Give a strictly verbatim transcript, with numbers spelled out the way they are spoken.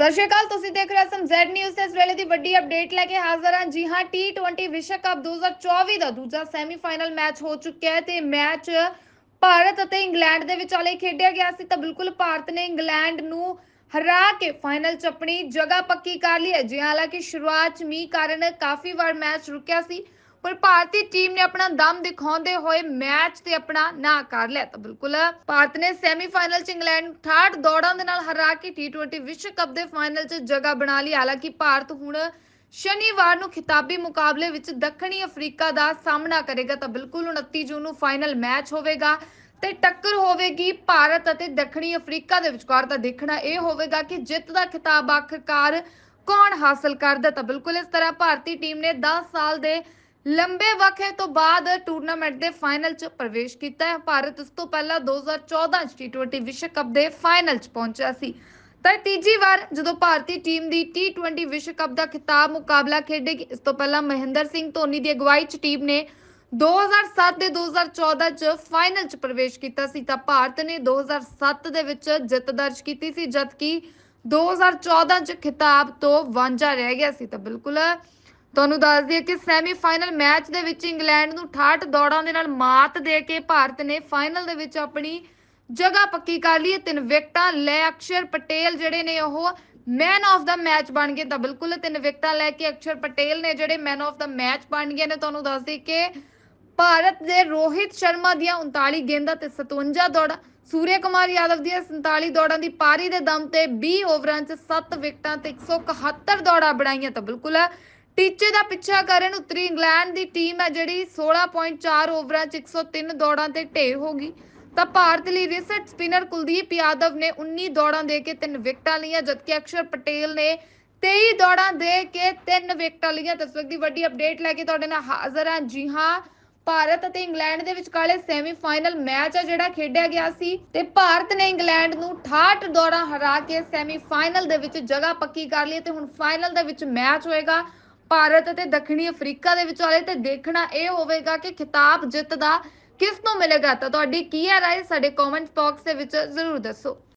ਸਤਿ ਸ਼੍ਰੀ ਅਕਾਲ। ਤੁਸੀਂ ਦੇਖ ਰਹੇ ਹੋ ਸਮ ਜ਼ੈਡ ਨਿਊਜ਼ ਤੇ ਇਸ ਵੇਲੇ ਦੀ ਵੱਡੀ ਅਪਡੇਟ ਲੈ ਕੇ ਹਾਜ਼ਰ ਹਾਂ। ਜੀ ਹਾਂ, ਟੀ ਟਵੈਂਟੀ ਵਿਸ਼ਵ ਕੱਪ ਦੋ ਹਜ਼ਾਰ ਚੌਵੀ ਦਾ ਦੂਜਾ ਸੈਮੀਫਾਈਨਲ ਮੈਚ ਹੋ ਚੁੱਕਿਆ ਹੈ ਤੇ ਮੈਚ ਭਾਰਤ ਅਤੇ ਇੰਗਲੈਂਡ ਦੇ ਵਿਚਾਲੇ ਖੇਡਿਆ ਗਿਆ ਸੀ। ਤਾਂ ਬਿਲਕੁਲ ਭਾਰਤ ਨੇ ਇੰਗਲੈਂਡ ਨੂੰ ਹਰਾ ਕੇ ਫਾਈਨਲ 'ਚ ਆਪਣੀ ਜਗ੍ਹਾ ਪੱਕੀ ਕਰ ਲਈ ਹੈ। ਜੀ ਹਾਲਾਂਕਿ ਸ਼ੁਰੂਆਤ 'ਚ ਮੀਂਹ ਕਾਰਨ ਕਾਫੀ ਵਾਰ ਮੈਚ ਰੁਕਿਆ ਸੀ, ਪਰ ਭਾਰਤੀ ਟੀਮ ਨੇ ਆਪਣਾ ਦਮ ਦਿਖਾਉਂਦੇ ਹੋਏ ਮੈਚ ਤੇ ਆਪਣਾ ਨਾਂ ਕਰ ਲਿਆ। ਤਾਂ ਬਿਲਕੁਲ ਭਾਰਤ ਨੇ ਸੈਮੀਫਾਈਨਲ 'ਚ ਇੰਗਲੈਂਡ ਨੂੰ ਅਠਾਹਠ ਦੌੜਾਂ ਦੇ ਨਾਲ ਹਰਾ ਕੇ ਟੀ ਟਵੈਂਟੀ ਵਿਸ਼ਵ ਕੱਪ ਦੇ ਫਾਈਨਲ 'ਚ ਜਗ੍ਹਾ ਬਣਾ ਲਈ। ਹਾਲਾਂਕਿ ਭਾਰਤ ਹੁਣ ਸ਼ਨੀਵਾਰ ਨੂੰ ਖਿਤਾਬੀ ਮੁਕਾਬਲੇ ਵਿੱਚ ਦੱਖਣੀ ਅਫਰੀਕਾ ਦਾ ਸਾਹਮਣਾ ਕਰੇਗਾ। ਤਾਂ ਬਿਲਕੁਲ ਉਨੱਤੀ ਜੂਨ ਨੂੰ ਫਾਈਨਲ ਮੈਚ ਹੋਵੇਗਾ ਤੇ ਟੱਕਰ ਹੋਵੇਗੀ ਭਾਰਤ ਅਤੇ ਦੱਖਣੀ ਅਫਰੀਕਾ ਦੇ ਵਿਚਕਾਰ। ਤਾਂ ਦੇਖਣਾ ਇਹ ਹੋਵੇਗਾ ਕਿ ਜਿੱਤ ਦਾ ਖਿਤਾਬ ਆਖਰਕਾਰ ਕੌਣ ਹਾਸਲ ਕਰਦਾ। ਤਾਂ ਬਿਲਕੁਲ ਇਸ ਤਰ੍ਹਾਂ ਭਾਰਤੀ ਟੀਮ ਨੇ ਦਸ ਸਾਲ ਦੇ ਲੰਬੇ ਵਕਫੇ ਤੋਂ ਬਾਅਦ ਟੂਰਨਾਮੈਂਟ ਦੇ ਫਾਈਨਲ 'ਚ ਪ੍ਰਵੇਸ਼ ਕੀਤਾ ਹੈ। ਭਾਰਤ ਇਸ ਤੋਂ ਪਹਿਲਾਂ ਦੋ ਹਜ਼ਾਰ ਚੌਦਾਂ 'ਚ ਟੀ ਟਵੈਂਟੀ ਵਿਸ਼ਵ ਕੱਪ ਦੇ ਫਾਈਨਲ 'ਚ ਪਹੁੰਚਿਆ ਸੀ। ਤਾਂ ਤੀਜੀ ਵਾਰ ਜਦੋਂ ਭਾਰਤੀ ਟੀਮ ਦੀ ਟੀ ਟਵੈਂਟੀ ਵਿਸ਼ਵ ਕੱਪ ਦਾ ਖਿਤਾਬ ਮੁਕਾਬਲਾ ਖੇਡੇਗੀ। ਇਸ ਤੋਂ ਪਹਿਲਾਂ ਮਹਿੰਦਰ ਸਿੰਘ ਧੋਨੀ ਦੀ ਅਗਵਾਈ 'ਚ ਟੀਮ ਨੇ ਦੋ ਹਜ਼ਾਰ ਸੱਤ ਤੇ ਦੋ ਹਜ਼ਾਰ ਚੌਦਾਂ 'ਚ ਫਾਈਨਲ 'ਚ ਪ੍ਰਵੇਸ਼ ਕੀਤਾ ਸੀ। ਤਾਂ ਭਾਰਤ ਨੇ ਦੋ ਹਜ਼ਾਰ ਸੱਤ ਦੇ ਵਿੱਚ ਜਿੱਤ ਦਰਜ ਕੀਤੀ ਸੀ, ਜਦਕਿ ਦੋ ਹਜ਼ਾਰ ਚੌਦਾਂ 'ਚ ਖਿਤਾਬ ਤੋਂ ਵਾਂਝਾ ਰਹਿ ਗਿਆ ਸੀ। ਤਾਂ ਬਿਲਕੁਲ ਤੁਹਾਨੂੰ ਦੱਸ ਦਈਏ ਕਿ ਸੈਮੀਫਾਈਨਲ ਮੈਚ ਦੇ ਵਿੱਚ ਇੰਗਲੈਂਡ ਨੂੰ ਅਠਾਹਠ ਦੌੜਾਂ ਦੇ ਨਾਲ ਮਾਤ ਦੇ ਕੇ ਭਾਰਤ ਨੇ ਫਾਈਨਲ ਦੇ ਵਿੱਚ ਆਪਣੀ ਜਗ੍ਹਾ ਪੱਕੀ ਕਰ ਲਈ ਹੈ। ਤਿੰਨ ਵਿਕਟਾਂ ਲੈ ਅਕਸ਼ਰ ਪਟੇਲ ਜਿਹੜੇ ਨੇ ਉਹ ਮੈਨ ਆਫ ਦਾ ਮੈਚ ਬਣ ਗਏ। ਤਾਂ ਬਿਲਕੁਲ ਤਿੰਨ ਵਿਕਟਾਂ ਲੈ ਕੇ ਅਕਸ਼ਰ ਪਟੇਲ ਨੇ ਜਿਹੜੇ ਮੈਨ ਆਫ ਦਾ ਮੈਚ ਬਣ ਗਏ ਨੇ। ਤੁਹਾਨੂੰ ਦੱਸ ਦਈਏ ਕਿ ਭਾਰਤ ਦੇ ਰੋਹਿਤ ਸ਼ਰਮਾ ਦੀਆਂ ਉਨਤਾਲੀ ਗੇਂਦਾਂ ਤੇ ਸਤਵੰਜਾ ਦੌੜਾਂ, ਸੂਰਿਆ ਕੁਮਾਰ ਯਾਦਵ ਦੀਆਂ ਸੰਤਾਲੀ ਦੌੜਾਂ ਦੀ ਪਾਰੀ ਦੇ ਦਮ ਤੇ ਵੀਹ ਓਵਰਾਂ 'ਚ ਸੱਤ ਵਿਕਟਾਂ ਤੇ ਇੱਕ ਸੌ ਇਕਹੱਤਰ ਦੌੜਾਂ ਬਣਾਈਆਂ। ਤਾਂ ਬਿਲਕੁਲ ਟੀਚੇ ਦਾ ਪਿੱਛਾ ਕਰਨ ਉਤਰੀ ਇੰਗਲੈਂਡ ਦੀ ਟੀਮ ਹੈ ਜਿਹੜੀ ਸੋਲਾਂ ਪੁਆਇੰਟ ਚਾਰ ਓਵਰਾਂ 'ਚ ਇੱਕ ਸੌ ਤਿੰਨ ਦੌੜਾਂ ਤੇ ਢੇਰ ਹੋ ਗਈ। ਤਾਂ ਭਾਰਤ ਲਈ ਰਿਸਟ ਸਪਿਨਰ ਕੁਲਦੀਪ ਯਾਦਵ ਨੇ ਉੱਨੀ ਦੌੜਾਂ ਦੇ ਕੇ ਤਿੰਨ ਵਿਕਟਾਂ ਲਈਆਂ, ਜਦਕਿ ਅਕਸ਼ਰ ਪਟੇਲ ਨੇ ਤੇਈ ਦੌੜਾਂ ਦੇ ਕੇ ਤਿੰਨ ਵਿਕਟਾਂ ਲਈਆਂ। ਤਾਂ ਇਸ ਵਕਤ ਦੀ ਵੱਡੀ ਅਪਡੇਟ ਲੈ ਕੇ ਤੁਹਾਡੇ ਨਾਲ ਹਾਜ਼ਰ ਹਾਂ। ਜੀ ਹਾਂ, ਭਾਰਤ ਅਤੇ ਇੰਗਲੈਂਡ ਦੇ ਵਿਚਕਾਲੇ ਸੈਮੀਫਾਈਨਲ ਮੈਚ ਆ ਜਿਹੜਾ ਖੇਡਿਆ ਗਿਆ ਸੀ ਤੇ ਭਾਰਤ ਨੇ ਇੰਗਲੈਂਡ ਨੂੰ ਅਠਾਹਠ ਦੌੜਾਂ ਹਰਾ ਕੇ ਸੈਮੀਫਾਈਨਲ ਦੇ ਵਿੱਚ ਜਗ੍ਹਾ ਪੱਕੀ ਕਰ ਲਈ ਤੇ ਹੁਣ ਫਾਈਨਲ ਦੇ ਵਿੱਚ ਮੈਚ ਹੋਏਗਾ ਭਾਰਤ ਅਤੇ ਦੱਖਣੀ ਅਫਰੀਕਾ ਦੇ ਵਿਚਾਲੇ। ਤੇ ਦੇਖਣਾ ਇਹ ਹੋਵੇਗਾ ਕਿ ਖਿਤਾਬ ਜਿੱਤ ਦਾ ਕਿਸ ਨੂੰ ਮਿਲੇਗਾ। ਤਾਂ ਤੁਹਾਡੀ ਕੀ ਹੈ ਰਾਏ, ਸਾਡੇ ਕਮੈਂਟ ਬਾਕਸ ਦੇ ਵਿੱਚ ਜ਼ਰੂਰ ਦੱਸੋ।